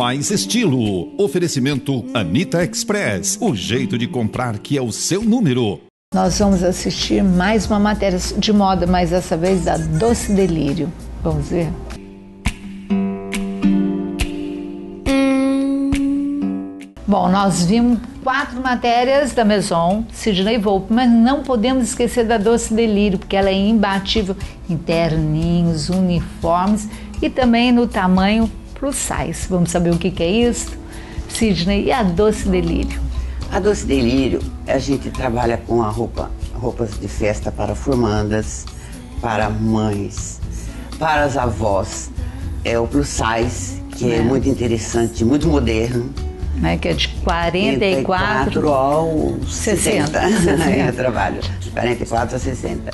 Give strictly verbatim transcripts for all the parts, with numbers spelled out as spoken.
mais estilo. Oferecimento Anitta Express, o jeito de comprar que é o seu número. Nós vamos assistir mais uma matéria de moda, mas dessa vez da Doce Delírio. Vamos ver? Bom, nós vimos quatro matérias da Maison, Sidney Volpe, mas não podemos esquecer da Doce Delírio, porque ela é imbatível em terninhos, uniformes e também no tamanho plus size. Vamos saber o que, que é isso? Sidney, e a Doce Delírio? A Doce Delírio, a gente trabalha com a roupa, roupas de festa para formandas, para mães, para as avós. É o plus size, que é, é muito interessante, muito moderno. Né, que é de quarenta e quatro ao sessenta. Eu trabalho de quarenta e quatro a sessenta.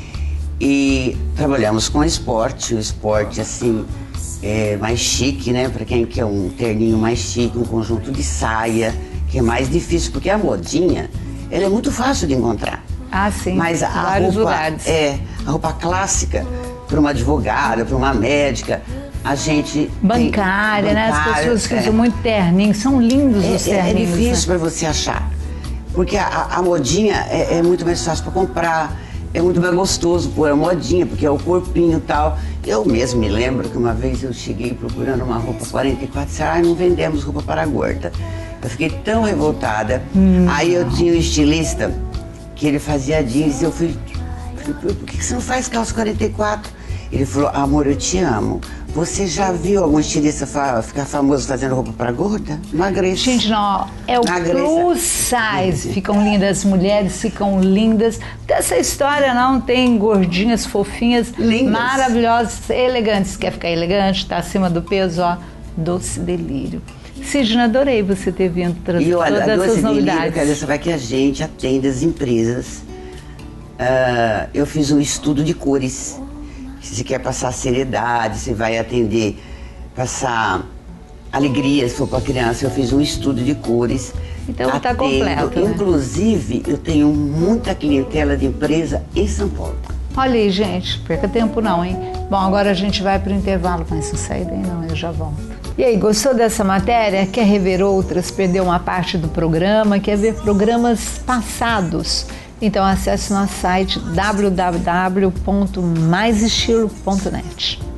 E trabalhamos com esporte, o esporte assim, é mais chique, né? Para quem quer um terninho mais chique, um conjunto de saia, que é mais difícil, porque a modinha, ela é muito fácil de encontrar. Ah, sim. Mas a vários roupa, lugares. É, a roupa clássica, para uma advogada, para uma médica, a gente... Bancária, tem, né? bancária, As pessoas que é, usam muito terninho, são lindos é, os terninhos. É difícil, né? para você achar, porque a, a modinha é, é muito mais fácil para comprar, é muito mais gostoso pôr a modinha, porque é o corpinho e tal. Eu mesmo me lembro que uma vez eu cheguei procurando uma roupa quarenta e quatro, e disse, ah, não vendemos roupa para gorda. Eu fiquei tão revoltada. Hum. Aí eu tinha um estilista que ele fazia jeans e eu fui, falei, por que você não faz calça quarenta e quatro? Ele falou, amor, eu te amo. Você já viu algum estilista fa ficar famoso fazendo roupa para gorda? Emagreça. Gente, não, é o plus size. Ficam lindas, as mulheres ficam lindas. Dessa história não tem gordinhas, fofinhas, lindas, maravilhosas, elegantes. Quer ficar elegante, tá acima do peso, ó, Doce Delírio. Sidney, adorei você ter vindo trazer todas essas novidades. Quero saber que a gente atende as empresas. Uh, eu fiz um estudo de cores. Se você quer passar seriedade, você vai atender, passar alegria, se for para criança, eu fiz um estudo de cores. Então está completo. Né? Inclusive, eu tenho muita clientela de empresa em São Paulo. Olha aí, gente, perca tempo não, hein? Bom, agora a gente vai para o intervalo, mas não sai daí não, eu já volto. E aí, gostou dessa matéria? Quer rever outras? Perdeu uma parte do programa? Quer ver programas passados? Então acesse nosso site w w w ponto mais estilo ponto net.